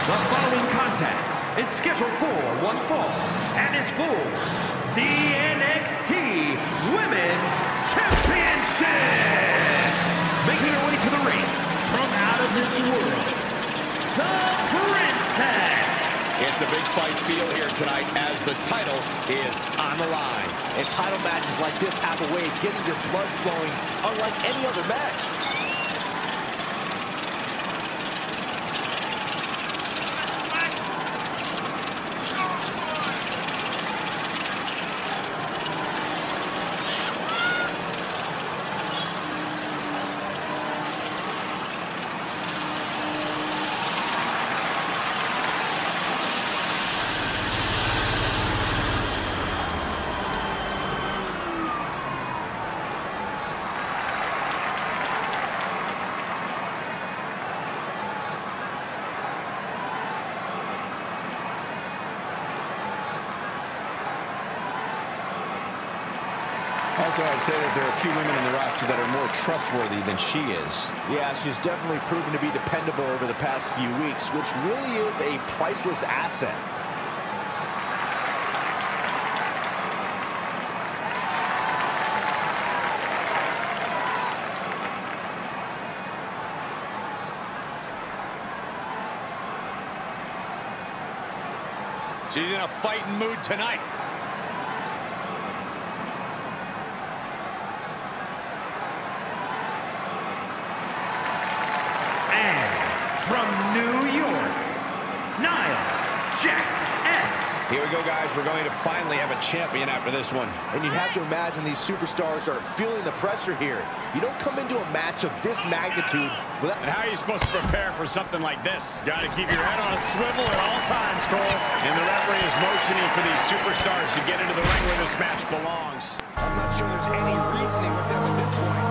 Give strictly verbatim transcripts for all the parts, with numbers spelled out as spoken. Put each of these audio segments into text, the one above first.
The following contest is scheduled for one fall and is for the N X T Women's Championship. Making her way to the ring from out of this world, the Princess. It's a big fight feel here tonight as the title is on the line. And title matches like this have a way of getting your blood flowing unlike any other match. Also, I'd say that there are a few women in the roster that are more trustworthy than she is. Yeah, she's definitely proven to be dependable over the past few weeks, which really is a priceless asset. She's in a fighting mood tonight. From New York, Nia Jax. Here we go, guys. We're going to finally have a champion after this one. And you have to imagine these superstars are feeling the pressure here. You don't come into a match of this magnitude without... And how are you supposed to prepare for something like this? Got to keep your head on a swivel at all times, Cole. And the referee is motioning for these superstars to get into the ring where this match belongs. I'm not sure there's any reasoning with them at this point.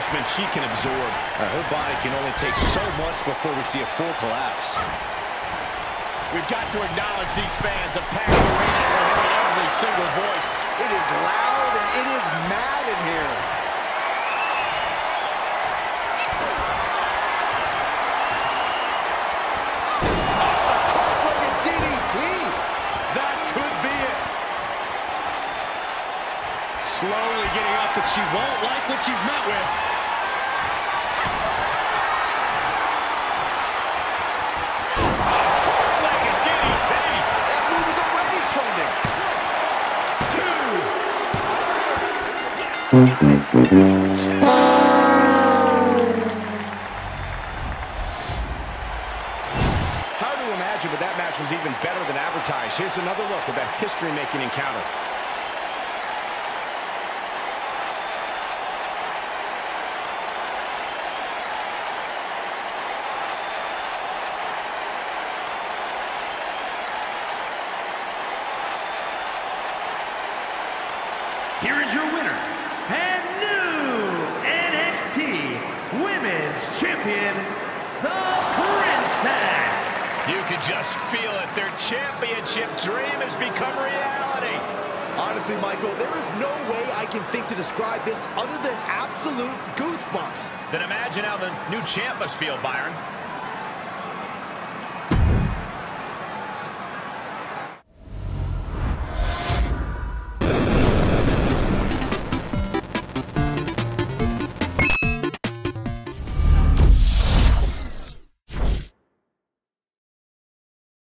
punishment she can absorb. Uh, her body can only take so much before we see a full collapse. We've got to acknowledge these fans have packed the arena and we're hearing every single voice. It is loud and it is mad in here. Cross-legged D D T. That could be it. Slowly getting up, but she won't like what she's met with. Cross-legged D D T. That move is already trending. Hard to imagine, but that match was even better than advertised. Here's another look at that history-making encounter. Here is your winner, and new N X T Women's Champion, the Princess. You can just feel it. Their championship dream has become reality. Honestly, Michael, there is no way I can think to describe this other than absolute goosebumps. Then imagine how the new champ must feel, Byron.